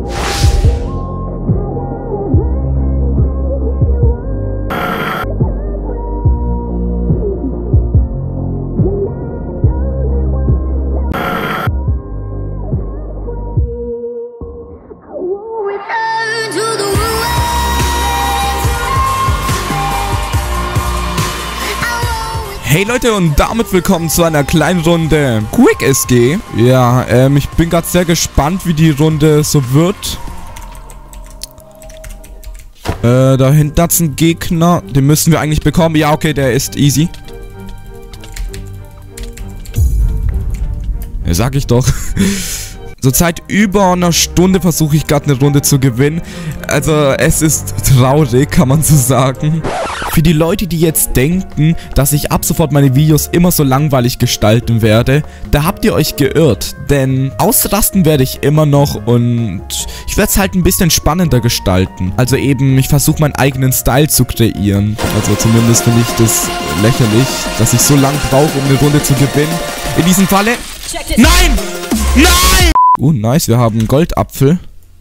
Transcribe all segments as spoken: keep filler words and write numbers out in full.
Hey Leute, und damit willkommen zu einer kleinen Runde Quick S G. Ja, ähm, ich bin gerade sehr gespannt, wie die Runde so wird. Äh, da hinten hat's einen Gegner. Den müssen wir eigentlich bekommen. Ja, okay, der ist easy. Ja, sag ich doch. So seit über einer Stunde versuche ich gerade eine Runde zu gewinnen. Also es ist traurig, kann man so sagen. Für die Leute, die jetzt denken, dass ich ab sofort meine Videos immer so langweilig gestalten werde, da habt ihr euch geirrt. Denn ausrasten werde ich immer noch und ich werde es halt ein bisschen spannender gestalten. Also eben, ich versuche meinen eigenen Style zu kreieren. Also zumindest finde ich das lächerlich, dass ich so lange brauche, um eine Runde zu gewinnen. In diesem Falle... Nein! Nein! Oh, nice, wir haben einen Goldapfel.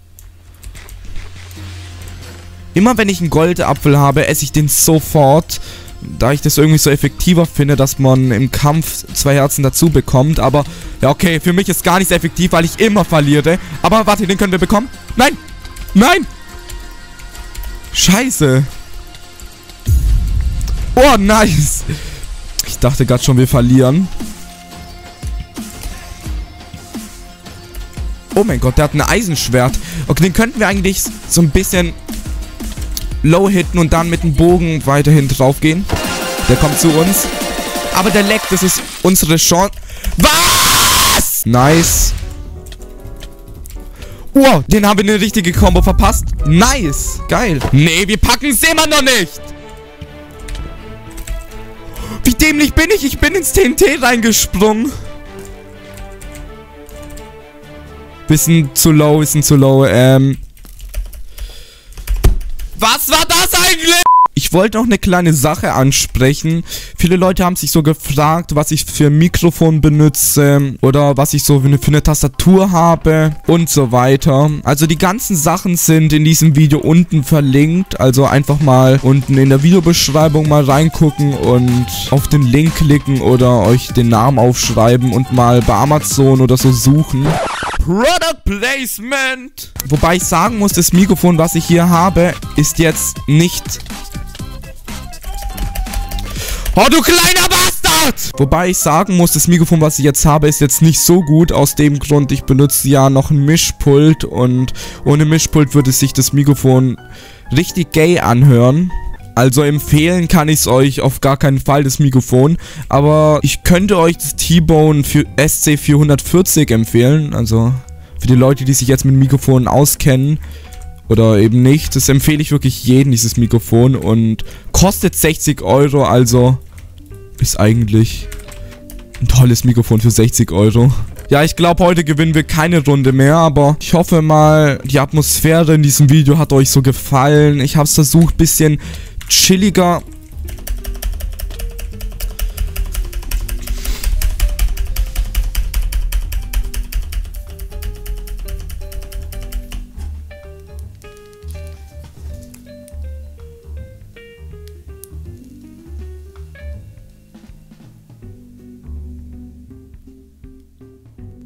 Immer wenn ich einen Goldapfel habe, esse ich den sofort, da ich das irgendwie so effektiver finde, dass man im Kampf zwei Herzen dazu bekommt. Aber, ja okay, für mich ist gar nicht so effektiv, weil ich immer verliere. Aber warte, den können wir bekommen. Nein! Nein! Scheiße! Oh, nice! Ich dachte gerade schon, wir verlieren. Oh mein Gott, der hat ein Eisenschwert. Okay, den könnten wir eigentlich so ein bisschen low hitten und dann mit dem Bogen weiterhin drauf gehen. Der kommt zu uns. Aber der leckt, das ist unsere Chance. Was? Nice. Oh, den haben wir eine richtige Combo verpasst. Nice. Geil. Nee, wir packen es immer noch nicht. Wie dämlich bin ich? Ich bin ins T N T reingesprungen. Bisschen zu low, bisschen zu low, ähm... Was war das eigentlich? Ich wollte noch eine kleine Sache ansprechen. Viele Leute haben sich so gefragt, was ich für ein Mikrofon benutze oder was ich so für eine, für eine Tastatur habe und so weiter. Also die ganzen Sachen sind in diesem Video unten verlinkt. Also einfach mal unten in der Videobeschreibung mal reingucken und auf den Link klicken oder euch den Namen aufschreiben und mal bei Amazon oder so suchen. Product Placement! Wobei ich sagen muss, das Mikrofon, was ich hier habe, ist jetzt nicht... Oh, du kleiner Bastard! Wobei ich sagen muss, das Mikrofon, was ich jetzt habe, ist jetzt nicht so gut. Aus dem Grund, ich benutze ja noch ein Mischpult und ohne Mischpult würde sich das Mikrofon richtig gay anhören. Also empfehlen kann ich es euch auf gar keinen Fall, das Mikrofon. Aber ich könnte euch das T-Bone für S C vierhundertvierzig empfehlen. Also für die Leute, die sich jetzt mit Mikrofonen auskennen. Oder eben nicht. Das empfehle ich wirklich jedem, dieses Mikrofon. Und kostet sechzig Euro, also ist eigentlich ein tolles Mikrofon für sechzig Euro. Ja, ich glaube, heute gewinnen wir keine Runde mehr, aber ich hoffe mal, die Atmosphäre in diesem Video hat euch so gefallen. Ich habe es versucht, ein bisschen chilliger.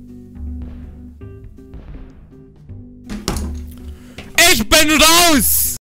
Ich bin raus!